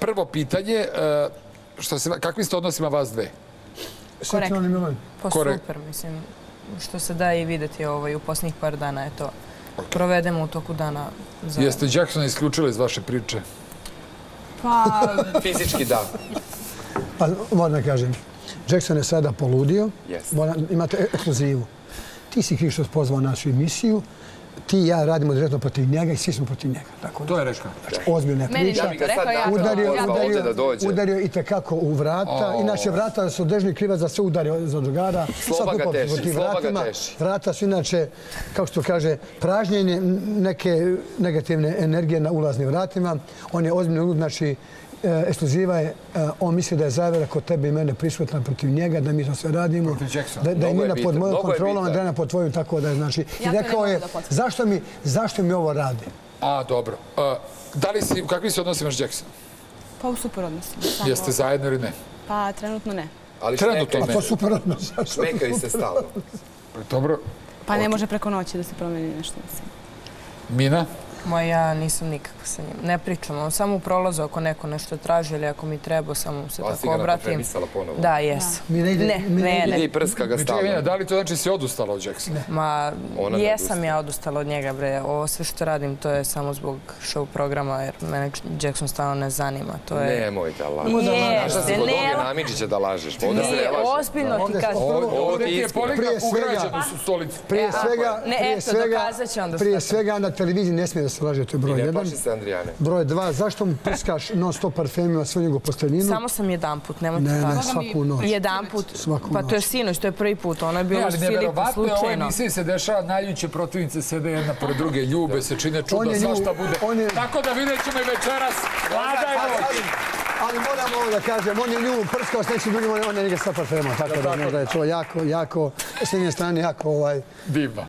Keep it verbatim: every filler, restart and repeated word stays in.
prvo pitanje, kakvi ste odnosima vas dve? Korektno. Pa super, mislim, što se da i videti u posljednjih par dana je to. Provedemo u toku dana. Jeste Jacksona isključili iz vaše priče? Pa... Fizički da. Pa moram da kažem, Jackson je sada poludio, imate ekskluzivu. Ti si Hrištos pozvao našu emisiju, ti i ja radimo direktno protiv njega i svi smo protiv njega. To je rekao. Ozbiljna priča. Ja bih ga sad napravio da dođe. Udario i tekako u vrata. Inače, vrata su dežni krivac za sve udario za drugara. Slova ga teši, slova ga teši. Vrata su inače, kao što kaže, pražnjenje neke negativne energije na ulaznim vratima. On je ozbiljno lud, znači, ekskluziva je, on misli da je zavera kod tebe i mene prisutna protiv njega, da mi to sve radimo, da je Nina pod mojom kontrolom, Andrejana pod tvojom, tako da je, znači, i rekao je, zašto mi ovo radi? A, dobro. Da li si, kakvi si odnosima s Jacksonom? Pa u super odnosima. Jeste zajedno ili ne? Pa trenutno ne. Trenutno ne. A to super odnos. Šmekaju se stalno. Dobro. Pa ne može preko noći da se promeni nešto, mislim. Mina? Ma ja nisam nikako sa njim. Ne pričam. On samo u prolazu ako neko nešto traži ili ako mi treba, samo se tako obratim. Premisala ponovo. Da, jes. Ne, ne, ne. Ide i prska ga stavno. Da li to znači si odustala od Jacksona? Ma, jesam ja odustala od njega, bre. Ovo sve što radim, to je samo zbog show programa, jer mene Jackson stalno ne zanima. Nemoj da lažeš. Našla si kod Ognjena Amidžića da lažeš. Nije, ozbiljno ti kažem. Ovo ti je poligraf ugrađen u stolicu. Prije svega na televiziji ne smije da se laže, to je broj jedan. I ne plaši se Andrijane. Broj dva, zašto mu prskaš non stop parfemima svoju njegovu posteljinu? Samo sam jedan put, nemojte tako. tako. Ne, ne, svaku noć. Jedan put, pa to je sinoć, to je prvi put, ono je bilo s Filipom slučajno. Ovo emisiji se dešava, najljuće protivnice sede jedna pored druge, ljube se, čine čuda, svašta bude. Tako da vidjet ćemo i večeras, Vlada je noć. Ali moram ovo da kažem, on je nju prskao s nečim drugim, on je njega sa parfemom, tako da možda je to jako, jako, s jedne strane jako ovaj... Divno.